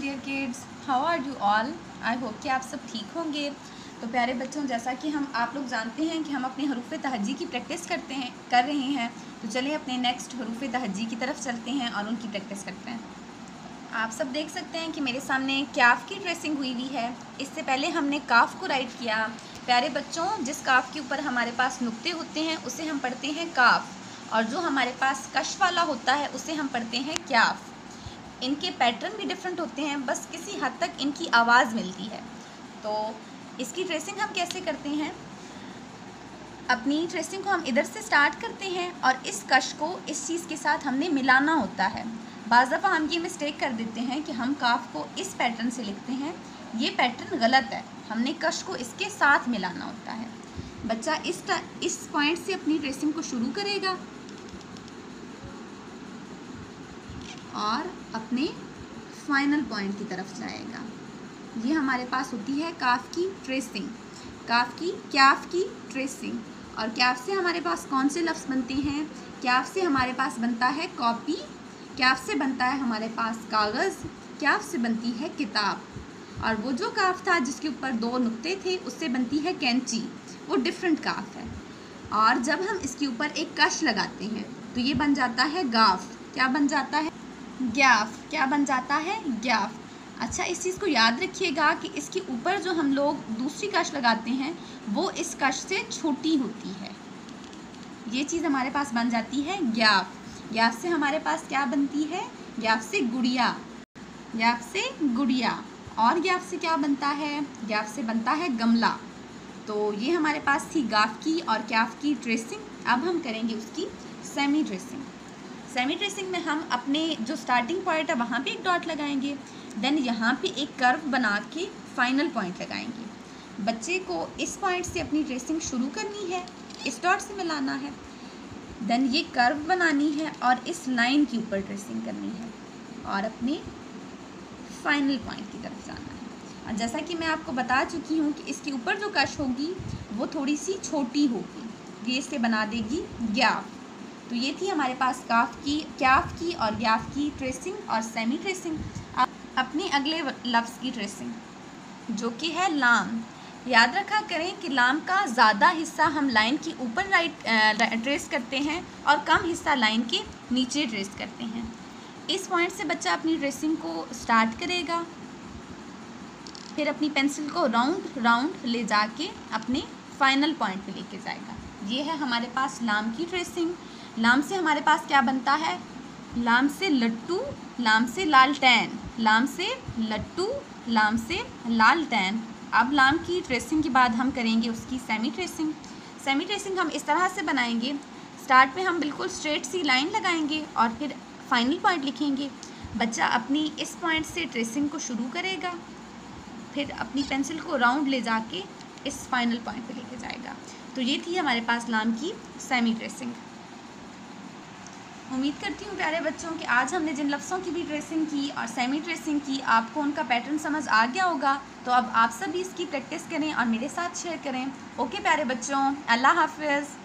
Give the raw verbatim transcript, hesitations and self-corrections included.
Dear kids, how are you all. I hope कि आप सब ठीक होंगे। तो प्यारे बच्चों, जैसा कि हम आप लोग जानते हैं कि हम अपने हरूफ तहज्जी की प्रैक्टिस करते हैं कर रहे हैं तो चलिए अपने नेक्स्ट हरूफ तहज्जी की तरफ चलते हैं और उनकी प्रैक्टिस करते हैं। आप सब देख सकते हैं कि मेरे सामने क्याफ की ट्रेसिंग हुई हुई है। इससे पहले हमने काफ को राइट किया। प्यारे बच्चों, जिस काफ के ऊपर हमारे पास नुक्ते होते हैं उसे हम पढ़ते हैं काफ, और जो हमारे पास कश वाला होता है उसे हम पढ़ते हैं क्याफ। इनके पैटर्न भी डिफरेंट होते हैं, बस किसी हद तक इनकी आवाज़ मिलती है। तो इसकी ट्रेसिंग हम कैसे करते हैं? अपनी ट्रेसिंग को हम इधर से स्टार्ट करते हैं और इस कश को इस चीज़ के साथ हमने मिलाना होता है। बाज़ दफ़ा हम ये मिस्टेक कर देते हैं कि हम काफ को इस पैटर्न से लिखते हैं, ये पैटर्न गलत है। हमने कश को इसके साथ मिलाना होता है। बच्चा इस इस पॉइंट से अपनी ट्रेसिंग को शुरू करेगा और अपने फाइनल पॉइंट की तरफ जाएगा। ये हमारे पास होती है काफ की ट्रेसिंग, काफ की क्याफ की ट्रेसिंग। और क्याफ से हमारे पास कौन से लफ्ज़ बनते हैं? क्याफ से हमारे पास बनता है कॉपी, क्याफ से बनता है हमारे पास कागज़, क्याफ से बनती है किताब। और वो जो काफ था जिसके ऊपर दो नुक्ते थे उससे बनती है कैंची, वो डिफरेंट काफ है। और जब हम इसके ऊपर एक कश लगाते हैं तो ये बन जाता है गाफ। क्या बन जाता है? ग्याफ। क्या बन जाता है? ग्याफ। अच्छा, इस चीज़ को याद रखिएगा कि इसके ऊपर जो हम लोग दूसरी कश लगाते हैं वो इस कश से छोटी होती है। ये चीज़ हमारे पास बन जाती है ग्याफ। ग्याफ से हमारे पास क्या बनती है? ग्याफ से गुड़िया, ग्याफ से गुड़िया। और ग्याफ से क्या बनता है? ग्याफ से बनता है गमला। तो ये हमारे पास थी गाफ की और क्याफ की ट्रेसिंग। अब हम करेंगे उसकी सेमी ट्रेसिंग। सेमी ट्रेसिंग में हम अपने जो स्टार्टिंग पॉइंट है वहाँ पे एक डॉट लगाएंगे, देन यहाँ पे एक कर्व बना के फाइनल पॉइंट लगाएंगे। बच्चे को इस पॉइंट से अपनी ट्रेसिंग शुरू करनी है, इस डॉट से मिलाना है, देन ये कर्व बनानी है और इस लाइन के ऊपर ट्रेसिंग करनी है और अपने फाइनल पॉइंट की तरफ जाना है। और जैसा कि मैं आपको बता चुकी हूँ कि इसके ऊपर जो कश होगी वो थोड़ी सी छोटी होगी, ये इसे बना देगी ग्याफ। तो ये थी हमारे पास काफ की, क्याफ की और ग्याफ की ट्रेसिंग और सेमी ट्रेसिंग। अपने अगले लफ्ज़ की ट्रेसिंग जो कि है लाम। याद रखा करें कि लाम का ज़्यादा हिस्सा हम लाइन के ऊपर राइट ट्रेस करते हैं और कम हिस्सा लाइन के नीचे ट्रेस करते हैं। इस पॉइंट से बच्चा अपनी ट्रेसिंग को स्टार्ट करेगा, फिर अपनी पेंसिल को राउंड राउंड ले जाके अपने फाइनल पॉइंट पे लेके जाएगा। ये है हमारे पास लाम की ट्रेसिंग। लाम से हमारे पास क्या बनता है? लाम से लट्टू, लाम से लालटेन, लाम से लट्टू, लाम से लालटेन। अब लाम की ट्रेसिंग के बाद हम करेंगे उसकी सेमी ट्रेसिंग। सेमी ट्रेसिंग हम इस तरह से बनाएंगे, स्टार्ट में हम बिल्कुल स्ट्रेट सी लाइन लगाएंगे और फिर फाइनल पॉइंट लिखेंगे। बच्चा अपनी इस पॉइंट से ट्रेसिंग को शुरू करेगा, फिर अपनी पेंसिल को राउंड ले जाके इस फाइनल पॉइंट पे लेके जाएगा। तो ये थी हमारे पास लाम की सेमी ट्रेसिंग। उम्मीद करती हूँ प्यारे बच्चों कि आज हमने जिन लफ्ज़ों की भी ट्रेसिंग की और सेमी ट्रेसिंग की आपको उनका पैटर्न समझ आ गया होगा। तो अब आप सभी इसकी प्रैक्टिस करें और मेरे साथ शेयर करें। ओके प्यारे बच्चों, अल्लाह हाफिज़।